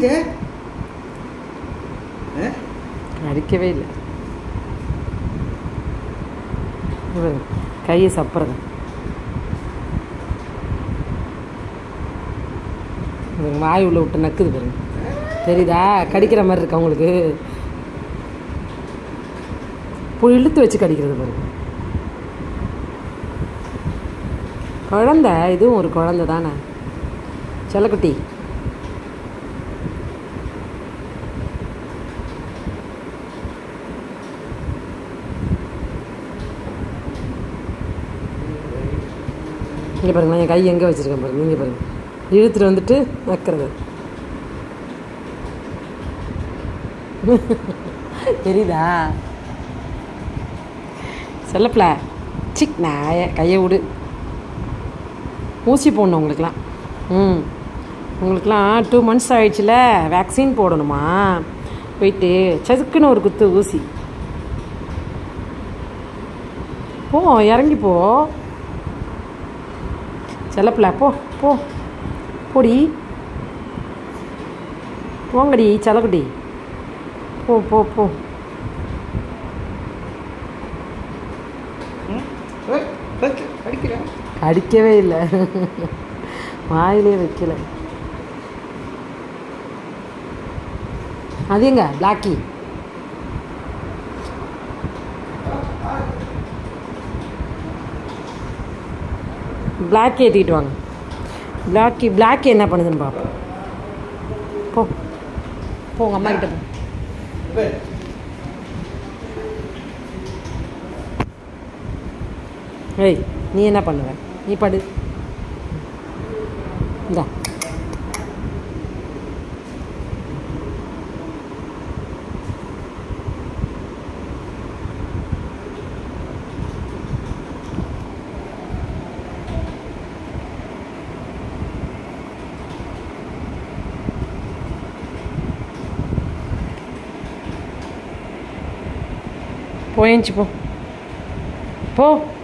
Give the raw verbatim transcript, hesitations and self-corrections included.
கடிக்க கடிக்கவே இல்லை. கையை சப்புறது வாய் உள்ள விட்டு நக்குது பாருங்க. தெரியுதா? கடிக்கிற மாதிரி இருக்கு அவங்களுக்கு. புல் இழுத்து வச்சு கடிக்கிறது பாருங்க. குழந்தை, இதுவும் ஒரு குழந்தை தானே செல்லக்குட்டி. இங்கே பாருங்களா, என் கை எங்கே வச்சுருக்கேன் பாருங்க. நீங்கள் பாருங்க, இழுத்துட்டு வந்துட்டு நக்கிறது தெரியுதா? செல்லப்பில சிக் நாய கையை விடு. ஊசி போடணும் உங்களுக்குலாம். ம் உங்களுக்குலாம் டூ மந்த்ஸ் ஆகிடுச்சுல, வேக்சின் போடணுமா? போயிட்டு சதுக்குன்னு ஒரு குத்து ஊசி. போ, இறங்கி போ செல்லப்பில. போ போ போடி, போங்கடி செல்லக்குட்டி. போ போ போ. கடிக்கவே இல்லை, வாயிலே வைக்கல. அது எங்க பிளாக்கி? பிளாக்கி ஏற்றிக்கிட்டு வாங்க. பிளாக்கி பிளாக்கி என்ன பண்ணுதுன்னு பார்ப்போம். போ போ, உங்கள் அம்மா கிட்ட போ. ஏய், நீ என்ன பண்ணுவ? நீ படு. இந்தா போயிடுச்சு. போ போ.